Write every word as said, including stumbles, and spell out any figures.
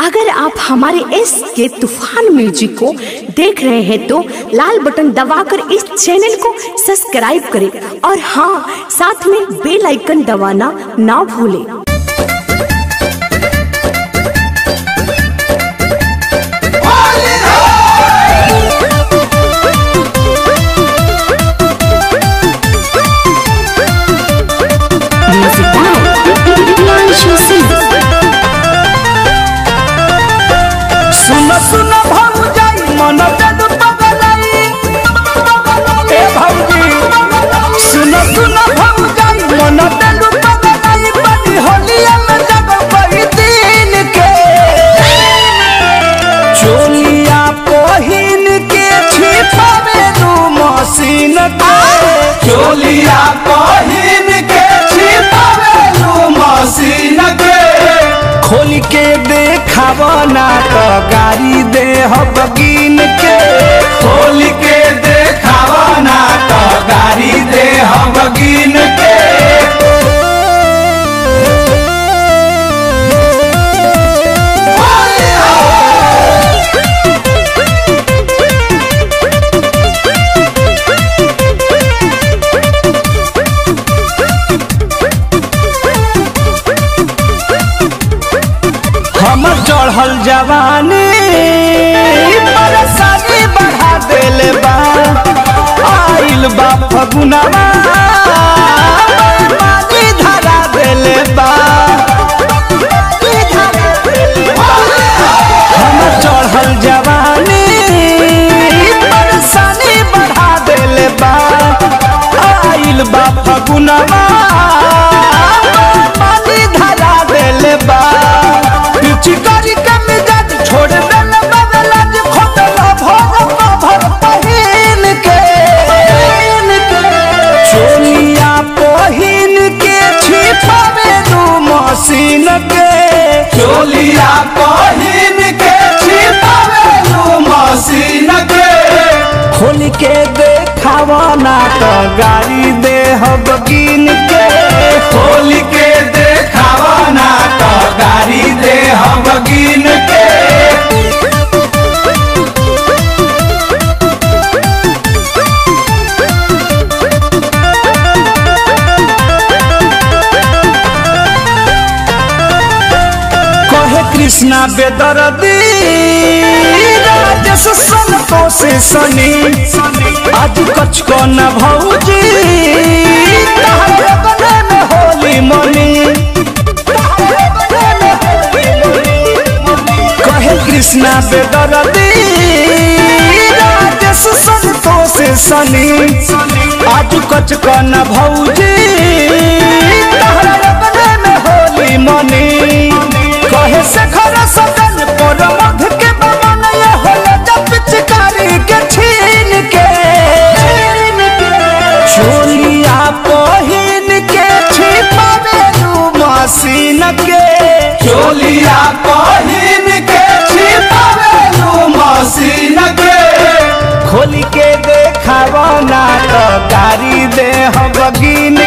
अगर आप हमारे एस के तूफान म्यूजिक को देख रहे हैं तो लाल बटन दबाकर इस चैनल को सब्सक्राइब करें और हाँ, साथ में बेल आइकन दबाना ना भूलें। सुनो सुनो भौजाई मन बेदु पगलाई ए भौजी सुनो सुनो भौजाई मन बेदु पगलाई बड़ी होलिया में जग कोई दिन के चोलिया पहिन के छिपावे दू मशीन के चोलिया पहिन के छिपावे दू मशीन के खोल के देखावना तो गाड़ी दे बगीन के खोल के देखावना तो गाड़ी दे बगीन के हमर चढ़ल जवानी परेशानी बढ़ा देले बा आइल बा फगुनवा मानी धरा देले बा हमर चढ़ल जवानी परेशानी बढ़ा देले बा आइल बा फगुनवा मानी धरा देले बा चिकारी के मिजाज छोड़ देला बदला जे खोटला भर भर पहिन के चोलिया पहिन के छिपावे दू मशीन के चोलिया पहिन के छिपावे दू मशीन के खोल के देखावना तो गाड़ी दे बगीन के खोल के देखावना तो गाड़ी दे बगीन के कहे कृष्णा बेदर्दी राजेश संतोष सनी आज कछ को न भौजी तहरे बने में होली मनी कहे कृष्णा बेदर्दी राजेश संतोष सनी आज कछ को न भौजी तहरे बने में होली मनी कहे से घर सदन पर मध के बमन ये होला जब पिचकारी के छीन के चोलिया पहिन के छिपावे दू मशीन के चोलिया पहिन के छिपावे दू मशीन के खोल के देखावना तो गाड़ी दे बगीन